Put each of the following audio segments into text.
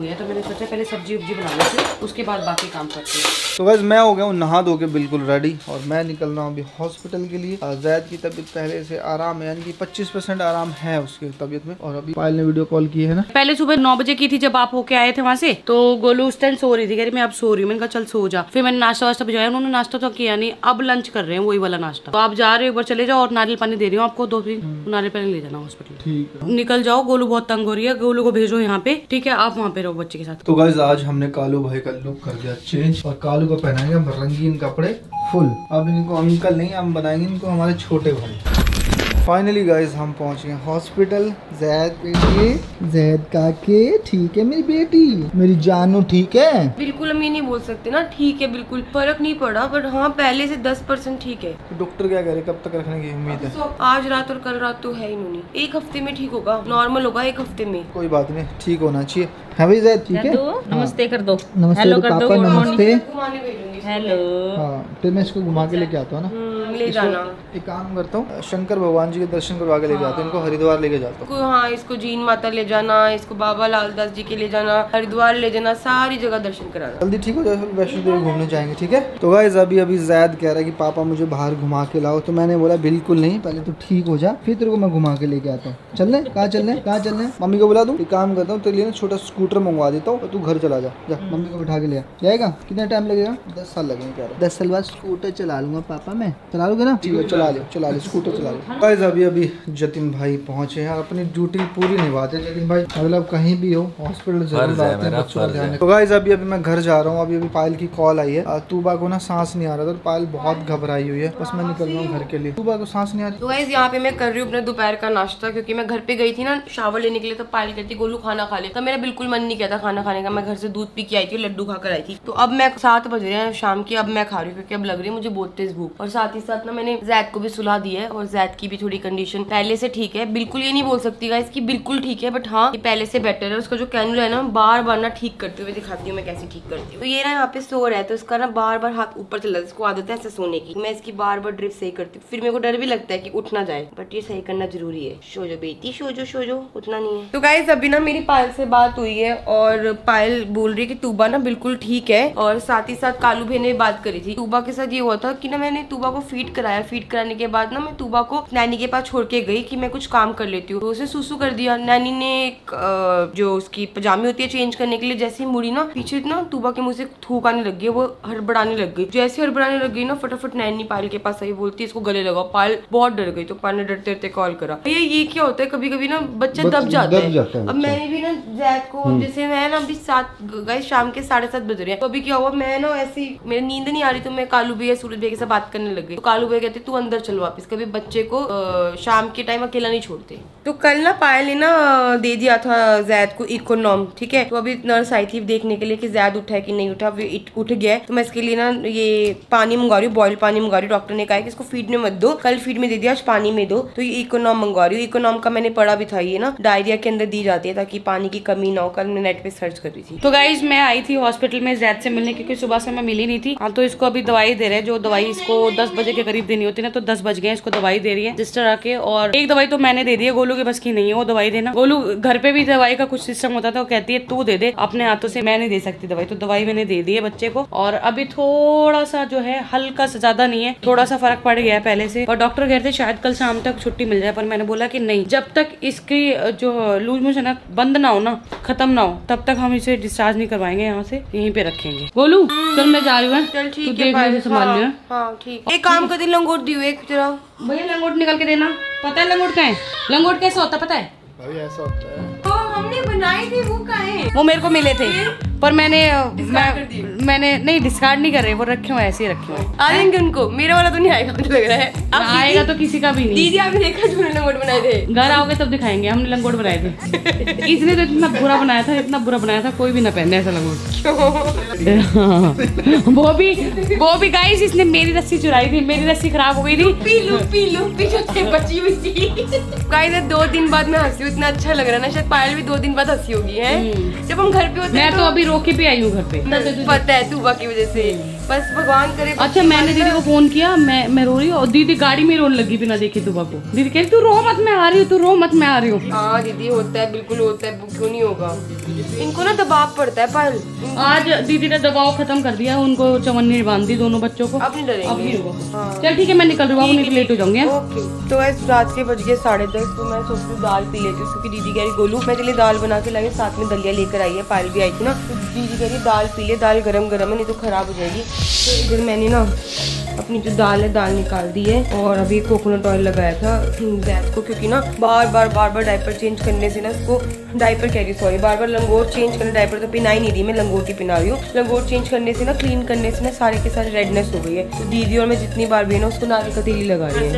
तो मैंने सोचा पहले सब्जी उब्जी बना लेते हैं, उसके बाद बाकी काम करते हैं। तो गाइस मैं हो गया हूँ नहा धो के बिल्कुल रेडी और मैं निकल रहा हूँ अभी हॉस्पिटल के लिए। ज़ैद की तबीयत पहले से आराम है, यानी कि 25% आराम है उसकी तबीयत में। और अभी पायल ने वीडियो कॉल की है ना, पहले सुबह 9 बजे की थी जब आप होके आए थे वहाँ से, तो गोलू उस टाइम सो रही थी, कह रही मैं अब सो रही हूँ। मैंने कहा चल सो जा। फिर मैंने नाश्ता वास्ता भिजवाया, उन्होंने नाश्ता तो किया नहीं, अब लंच कर रहे हैं वही वाला नाश्ता। तो आप जा रहे हो, एक बार चले जाओ और नारियल पानी दे रही हूँ आपको 2-3 नारियल पानी ले जाना हॉस्पिटल। ठीक है निकल जाओ, गोलू बहुत तंग हो रही है, गोलू को भेजो यहाँ पे, ठीक है आप वहाँ पे रहो बच्चे के साथ। तो गाइस आज हमने कालू भाई का लुक कर दिया चेंज और कालू को पहनाएंगे हम रंगीन कपड़े फुल। अब इनको अंकल नहीं, हम बनाएंगे इनको हमारे छोटे भाई। फाइनली गाइस हम पहुंच गए हॉस्पिटल। ज़ैद बेटी, ज़ैद काके ठीक है मेरी बेटी, मेरी जानू ठीक है। बिल्कुल हम ये नहीं बोल सकते ना ठीक है, बिल्कुल फर्क नहीं पड़ा, बट हाँ पहले से 10% ठीक है। तो डॉक्टर क्या कह रहे, कब तक रखने की उम्मीद है? आज रात और कल रात तो है ही नहीं, 1 हफ्ते में ठीक होगा, नॉर्मल होगा 1 हफ्ते में। कोई बात नहीं, ठीक होना चाहिए। हाँ भाई ज़ैद ठीक है, नमस्ते कर दो, नमस्ते हेलो तो कर दो, पापा नमस्ते। घुमाने भेजूंगी। हेलो। हाँ फिर मैं इसको घुमा के लेके आता हूँ ना, ले जाना। एक काम करता हूँ, शंकर भगवान जी के दर्शन करवा के लेके आता हूँ, इनको हरिद्वार लेके जाता हूँ। हाँ इसको जीन माता ले जाना, इसको बाबा लाल दास जी के ले जाना, हरिद्वार ले जाना, सारी जगह दर्शन कराना। जल्दी ठीक हो जाए, फिर वैष्णो देवी घूमने जाएंगे ठीक है। तो गाइस अभी ज़ैद कह रहा है कि पापा मुझे बाहर घुमा के लाओ, तो मैंने बोला बिल्कुल नहीं, पहले तो ठीक हो जा फिर तेरे को मैं घुमा के लेके आता हूँ। चलने कहाँ चलने, कहाँ चलने? मम्मी को बुला दूँ, एक काम करता हूँ तेरे लिए ना छोटा स्कूटर मंगवा देता हूँ, तू घर चला जा, मम्मी को बिठा के ले जाएगा। कितना टाइम लगेगा? 10 साल लगेंगे कह रहा है। 10 साल बाद स्कूटर चला लूंगा पापा, मैं चला लूंगा ना। ठीक है चला ले स्कूटर चला ले। गाइस अभी जतिन भाई पहुंचे हैं, अपनी ड्यूटी पूरी निभाते हैं जतिन भाई, मतलब कहीं भी हो हॉस्पिटल जरूर आते हैं बच्चों का ध्यान। तो गाइस अभी मैं घर जा रहा हूँ, अभी पायल की कॉल आई है। तूबा को ना सांस नहीं आ रहा था, पायल बहुत घबराई हुई है, बस मैं निकल रहा हूँ घर के लिए। तूबा को सांस नहीं आ रही। तो गाइस यहाँ पे मैं कर रही हूँ अपना दोपहर का नाश्ता, क्योंकि मैं घर पे गई थी ना शावर लेने के लिए, तो पायल कहती गोलू खाना खा ले, तो मेरा बिल्कुल मन नहीं किया था खाना खाने का। मैं घर से दूध पी के आई थी, लड्डू खाकर आई थी। तो अब मैं 7 बज रहे हैं शाम के, अब मैं खा रही हूँ क्योंकि अब लग रही है मुझे बहुत तेज भूख। और साथ ही साथ ना मैंने ज़ैद को भी सुला दी है, और ज़ैद की भी थोड़ी कंडीशन पहले से ठीक है। बिल्कुल ये नहीं बोल सकती गाइस कि बिल्कुल ठीक है, बट हाँ ये पहले से बेटर है। उसका जो कैनुला है ना बार बार ना ठीक करते हुए दिखाती हूँ मैं कैसे ठीक करती हूँ। तो ये ना यहाँ पे सो रहा है, तो इसका ना बार बार हाथ ऊपर चला जाता है, इसको आदत है ऐसे सोने की। मैं इसकी बार बार ड्रिप सही करती हूँ, फिर मेरे को डर भी लगता है कि उठ ना जाए, बट ये सही करना जरूरी है। सो जो बेटी, सो जो उठना नहीं है। तो गाइस अभी ना मेरी पायल से बात हुई है, और पायल बोल रही है कि तूबा ना बिल्कुल ठीक है। और साथ ही साथ कालू भाई ने बात करी थी। तूबा के साथ ये हुआ था कि ना मैंने तूबा को फीड कराया, फीड कराने के बाद ना मैं तूबा को नैनी के पास छोड़ के गई कि मैं कुछ काम कर लेती हूँ, तो उसे सुसु कर दिया। नैनी ने जो उसकी पजामी होती है चेंज करने के लिए जैसे ही मुड़ी ना पीछे ना तूबा के मुंह से थूक आने लग गई, वो हड़बड़ाने लग गई। जैसे हड़बड़ाने लग गई ना फटाफट नैनी पायल के पास आई, बोलती इसको गले लगाओ। पायल बहुत डर गई, तो पायल ने डरते डरते कॉल करा। ये क्या होता है कभी कभी ना बच्चा दब जाता है। अब मैंने भी ना ज़ैद को, जैसे मैं ना अभी 7 शाम के 7:30 बज रहे हैं, तो अभी क्या हुआ, मैं ना ऐसी मेरी नींद नहीं आ रही, तो मैं कालू भैया सूरज भैया के साथ बात करने लग गई। तो कालू भैया कहते तू अंदर चल वापस, कभी बच्चे को शाम के टाइम अकेला नहीं छोड़ते। तो कल ना पायल ने ना दे दिया था ज़ैद को इकोनॉम, ठीक है। तो अभी नर्स आई थी देखने के लिए कि ज़ैद उठा है कि नहीं उठा, उठ गया। तो मैं इसके लिए ना ये पानी मंगवा रही हूँ, बॉइल पानी मंगवा रही हूँ। डॉक्टर ने कहा है कि इसको फीड में मत दो, कल फीड में दे दिया, आज पानी में दो। तो ये इकोनॉम मंगवा रही हूँ। इकोनॉम का मैंने पढ़ा भी था, ये ना डायरिया के अंदर दी जाती है ताकि पानी की कमी ना हो। कल मैं नेट पे सर्च कर रही थी। तो गाइज मैं आई थी हॉस्पिटल में ज़ैद से मिलने, क्योंकि सुबह से मैं मिली नहीं थी। हाँ तो इसको अभी दवाई दे रहे हैं, जो दवाई इसको 10 बजे के करीब देनी होती है ना, तो 10 बज गए इसको दवाई दे रही है सिस्टर आके। और एक दवाई तो मैंने दे दी है, गोलू के बस की नहीं है वो दवाई देना। गोलू घर पे भी दवाई का कुछ सिस्टम होता था, वो कहती है तू दे दे अपने हाथों से, मैं नहीं दे सकती दवाई। तो दवाई मैंने दे दी है बच्चे को, और अभी थोड़ा सा जो है हल्का सा, ज्यादा नहीं है, थोड़ा सा फर्क पड़ गया है पहले से। और डॉक्टर कहते हैं शायद कल शाम तक छुट्टी मिल जाए, पर मैंने बोला कि नहीं, जब तक इसकी जो लूज मोशन है बंद ना हो ना, खत्म ना हो, तब तक हम इसे डिस्चार्ज नहीं करवाएंगे, यहाँ से यहीं पे रखेंगे। गोलू चल मैं जा रही हूँ, चल ठीक है, संभाल लियो। हाँ ठीक है। एक काम कर दे, लंगोट दी हुई भैया, लंगोट निकल के देना। पता है लंगोट क्या है? लंगोट कैसा होता पता है? ऐसा होता है। तो हमने बनाए थे, वो कहाँ है? वो मेरे को मिले थे, पर मैंने नहीं डिस्कार्ड नहीं कर रहे, वो रखे हुए ऐसे ही रखे हुए। आएंगे उनको, मेरा वाला तो नहीं आएगा मुझे लग रहा है। अब आएगा तो किसी का भी नहीं। दीदी आपने देखा जो लंगोट बनाए थे? घर आओगे तब दिखाएंगे, हमने लंगोट बनाए थे। इसने तो इतना बुरा बनाया था, इतना बुरा बनाया था, कोई भी ना पहने ऐसा लंगोट। वो भी गाइस, इसने मेरी रस्सी चुराई थी, मेरी रस्सी खराब हो गई थी। लुप्पी जो थे बची हुई थी। गाइस 2 दिन बाद मैं हंसी, इतना अच्छा लग रहा है ना, शायद पायल भी 2 दिन बाद हंसी होगी है। जब हम घर पे होते हैं, मैं तो अभी रोके भी आई हूँ घर पे, पता है तूबा की वजह से। बस भगवान करे। अच्छा मैंने दीदी को फोन किया, मैं रो रही हूँ और दीदी गाड़ी में रोने लगी बिना देखे तुबा को। दीदी कह रही तू रो मत, मैं आ रही हूँ, तू रो मत, मैं आ रही हूँ। हाँ दीदी होता है, बिल्कुल होता है, क्यों नहीं होगा। इनको ना दबाव पड़ता है पायल। आज दीदी ने दबाव खत्म कर दिया, उनको चवन्नी बांध दी दोनों बच्चों को। अब नहीं डरेंगे। चल ठीक है मैं निकल रही हूँ, नहीं तो लेट हो जाऊंगी। ओके तो वैसे रात के बज गए 10:30, तो मैं सोचती हूँ दाल पी लेती हूँ, क्योंकि दीदी कह रही गोलू मैं तेरे लिए दाल बना के लाई, साथ में दलिया लेकर आई है, पायल भी आई थी ना, तो दीदी कह रही दाल पी ले, दाल गरम गरम है नहीं तो खराब हो जाएगी। तो इधर मैंने ना अपनी जो दाल है दाल निकाल दी है, और अभी कोकोनट ऑयल लगाया था गैस को, क्योंकि ना बार बार डायपर चेंज करने से ना इसको डायपर कह रही सॉरी बार लंगोट चेंज करने, डायपर तो पिना ही नहीं रही मैं, लंगोट ही पिना रही हूँ। लंगोट चेंज करने से ना क्लीन करने से ना सारे के सारे रेडनेस हो गई है, तो दीदी और मैं जितनी बार भी है ना उसको नारियल का तेल ही लगा रही है।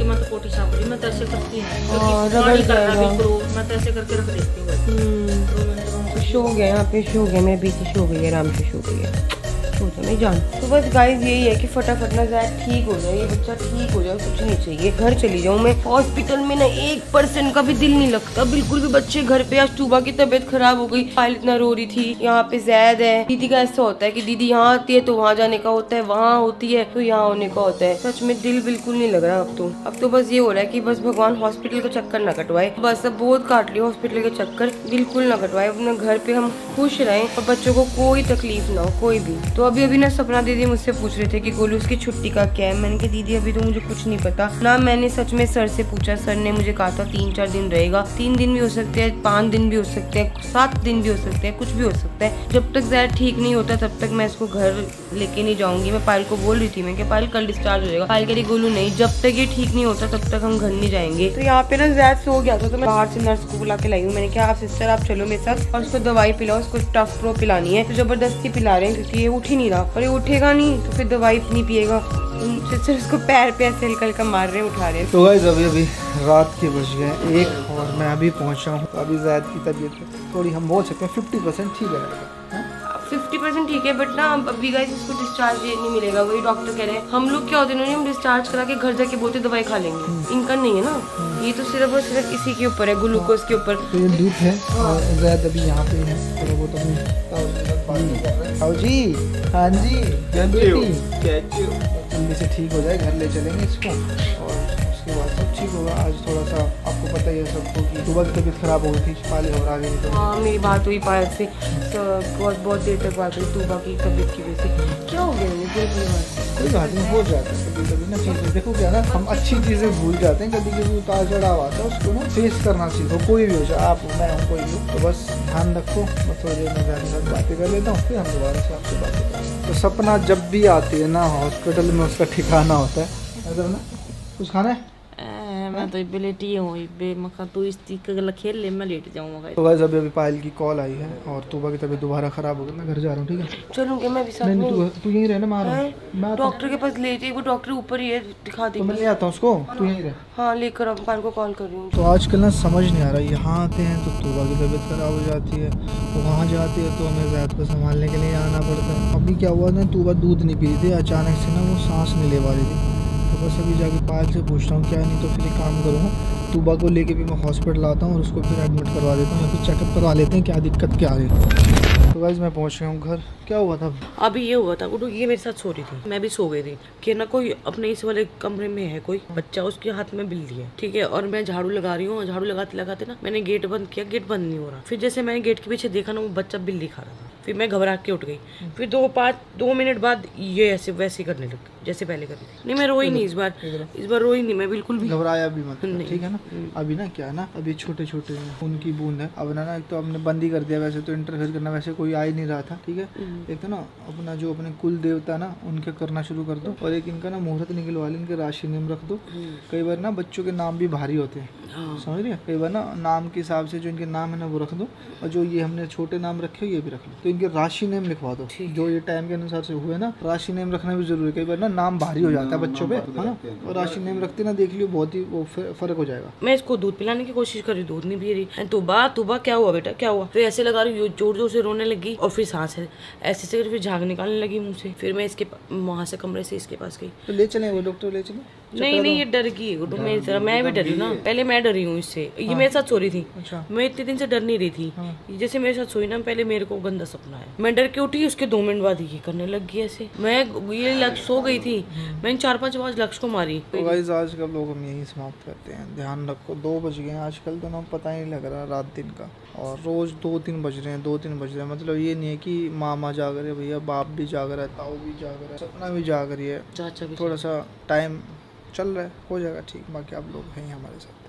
शो हो गया यहाँ पे, शो हो गया मेरे बीच, शो हो गई है आराम से, शो हो गई है नहीं जान। तो बस गाइस यही है कि फटाफट ना ज़ायद ठीक हो जाए, ये बच्चा ठीक हो जाए, कुछ नहीं चाहिए, घर चली जाऊँ मैं। हॉस्पिटल में ना 1% का भी दिल नहीं लगता बिल्कुल भी, बच्चे घर पे। आज टूबा की तबीयत खराब हो गई, पायल इतना रो रही थी, यहाँ पे ज़ैद है। दीदी का ऐसा होता है कि दीदी यहाँ आती है तो वहाँ जाने का होता है, वहाँ होती है तो यहाँ होने का होता है। सच में दिल बिल्कुल नहीं लग रहा अब तो बस ये हो रहा है कि बस भगवान हॉस्पिटल का चक्कर ना कटवाए, बस अब बहुत काट लिया हॉस्पिटल के चक्कर, बिल्कुल ना कटवाए, अपने घर पे हम खुश रहें और बच्चों को कोई तकलीफ ना हो, कोई भी। तो अभी ना सपना दीदी मुझसे पूछ रहे थे कि गोलू उसकी छुट्टी का क्या है। मैंने कहा दीदी अभी तो मुझे कुछ नहीं पता ना, मैंने सच में सर से पूछा, सर ने मुझे कहा था 3-4 दिन रहेगा, 3 दिन भी हो सकते हैं, 5 दिन भी हो सकते हैं, 7 दिन भी हो सकते हैं, कुछ भी हो सकता है। जब तक ज़्यादा ठीक नहीं होता तब तक मैं इसको घर लेके नहीं जाऊंगी। मैं पायल को बोल रही थी, मैं पायल कल डिस्चार्ज हो जाएगा, पायल कह रही गोलू नहीं, जब तक ये ठीक नहीं होता तब तक हम घर नहीं जाएंगे। तो यहाँ पे ना ज़्यादा सो गया था, तो मैं बाहर से नर्स को बुला के लाई हूँ। मैंने कहा आप सिस्टर आप चलो मेरे साथ और उसको दवाई पिलाओ, उसको टफ प्रो पिलानी है। तो जबरदस्ती पिला रहे हैं क्योंकि ये उठ ही नहीं रहा, और ये उठेगा नहीं तो फिर दवाई नहीं पिएगा। सिस्टर उसको पैर पे ऐसे हल्का मार रहे हैं, उठा रहे हैं। तो गाइस अभी रात के बज गए 1 और मैं अभी पहुंचा हूँ। तो अभी ज़ैद की तबीयत थोड़ी हम बोल सकते हैं 50% ठीक है, 50% ठीक है, बट ना अभी गाइस इसको डिस्चार्ज नहीं मिलेगा, वही डॉक्टर कह रहे हैं। हम लोग क्या होते हैं हम डिस्चार्ज करा के घर जाके बोलते दवाई खा लेंगे, इनका नहीं है ना, ये तो सिर्फ और सिर्फ इसी के ऊपर है, ग्लूकोज के ऊपर। तो ये दूध है और ज़ैद अभी यहाँ पे है, थोड़ा बहुत जी हाँ जी जल्दी से ठीक हो जाए, घर ले चलेंगे इसको और उसके बाद सब ठीक होगा। आज थोड़ा सा आपको पता ही है सबको कि सुबह की तबीयत खराब हो गई थी, पायल घबरा गई थी। हाँ मेरी बात हुई पायल से, बहुत देर तक बात हुई तुबा की तबीयत की वजह से। क्या हो गया कोई बात नहीं, हो जाता है कभी कभी ना चीज़ें। देखो क्या ना, हम अच्छी चीज़ें भूल जाते हैं, कभी कभी उतार चढ़ाव आता है, उसको ना फेस करना सीखो, कोई भी हो जाए, आप मैं हूँ कोई भी। तो बस ध्यान रखो, मैं थोड़ी देर में ज़्यादा साथ बातें कर लेता हूँ, फिर हम दोबारा से आपसे बातें करते हैं। तो सपना जब भी आती है ना हॉस्पिटल में उसका ठिकाना होता है, मतलब ना कुछ खाना है मैं तो बेलेटी हूँ तू इस खेल ले, मैं लेट जाऊँगा। तो गाइस अभी पायल की कॉल आई है और तुबा की तबीयत दोबारा खराब हो गई, मैं घर जा रहा हूँ। ठीक है चलूंगी मैं भी साथ में। तू यहीं रहना, मैं डॉक्टर के पास ले जाइए, वो डॉक्टर ऊपर ही है, दिखा देंगे। तो मैं ले आता हूँ उसको, तू यहीं रह। हाँ लेकर अब पायल को कॉल कर रही हूँ। तो आजकल ना समझ नहीं आ रहा, यहाँ आते हैं तो तुबा की तबीयत खराब हो जाती है, वहाँ जाती है तो हमें ज़ैद को संभालने के लिए आना पड़ता है। अभी क्या हुआ ना, तुबा दूध नहीं पी रही थी, अचानक से ना वो सांस नहीं ले पा रही थी। तो बस अभी जाके पायल से पूछता हूँ क्या, नहीं तो फिर एक काम करूँगा, तुबा को लेके भी मैं हॉस्पिटल आता हूँ और उसको फिर एडमिट करवा देता हूँ या फिर चेकअप करवा लेते हैं क्या दिक्कत क्या आ रही है। तो गाइस मैं पहुँच गया हूँ घर। क्या हुआ था अभी? ये हुआ था गुड्डू, ये मेरे साथ सो रही थी, मैं भी सो गई थी कि ना कोई अपने इस वाले कमरे में है कोई बच्चा, उसके हाथ में बिल्ली है, ठीक है, और मैं झाड़ू लगा रही हूँ, झाड़ू लगाते लगाते ना मैंने गेट बंद किया, गेट बंद नहीं हो रहा। फिर जैसे मैंने गेट के पीछे देखा ना वो बच्चा बिल्ली खा रहा था, फिर मैं घबरा के उठ गई। फिर 2 मिनट बाद ये ऐसे वैसे करने लग जैसे पहले करती थी। नहीं मैं रोई नहीं, इस बार रोई नहीं मैं बिल्कुल भी, घबराया भी मत, ठीक है ना। अभी ना क्या ना, अभी छोटे छोटे खून की बूंद है, अब ना एक तो हमने बंद ही कर दिया, वैसे तो इंटरफेयर करना वैसे कोई आ ही नहीं रहा था, ठीक है। एक तो ना अपना जो अपने कुल देवता ना उनके करना शुरू कर दो, और एक इनका ना मुहूर्त निकलवा ले, इनके राशि नेम रख दो। कई बार ना बच्चों के नाम भी भारी होते हैं, समझ रही है, कई बार ना नाम के हिसाब से जो इनके नाम है ना वो रख दो, और जो ये हमने छोटे नाम रखे हो ये भी रख लो। तो इनके राशि नेम लिखवा दो, जो ये टाइम के अनुसार से हुए ना, राशि नेम रखना भी जरूरी है। कई बार ना नाम भारी हो जाता है बच्चों पे, है ना, और राशि नेम रखते ना देख लियो बहुत ही वो फर्क हो जाएगा। मैं इसको दूध पिलाने की कोशिश कर रही, दूध नहीं पी रही। तुबा क्या हुआ बेटा, क्या हुआ? फिर ऐसे लगा रही, जोर जोर से रोने लगी और फिर सांस ऐसे से फिर झाग निकालने लगी मुंह से। फिर मैं इसके वहाँ से कमरे से इसके पास गई। तो ले चले वो डॉक्टर ले चले, नहीं नहीं, ये डर गई है गुड्डू मेरी तरह। मैं भी डरी हूँ ना, पहले मैं डरी हूँ इससे। ये मेरे साथ सो रही थी, मैं इतने दिन से डर नहीं रही थी। जैसे मेरे साथ सोई ना, पहले मेरे को गंदा सपना है, मैं डर के उठी, उसके 2 मिनट बाद ये करने लग गई ऐसे। मैं ये लक्ष्य सो गई थी, मैंने 4-5 बार लक्ष्य को मारी। तो गाइस आज का लोग हम यही समाप्त करते हैं। ध्यान रखो 2 बज गए हैं आजकल, तो ना पता ही नहीं लग रहा रात दिन का, और रोज 2-3 बज रहे हैं, 2-3 बज रहे हैं। मतलब ये नहीं है कि मामा जाग रहे भैया, बाप भी जाग रहा है, ताऊ भी जाग रहा है, सपना भी जाग रही है, चाचा भी। थोड़ा सा टाइम चल रहा है, हो जाएगा ठीक। बाकी आप लोग हैं हमारे साथ।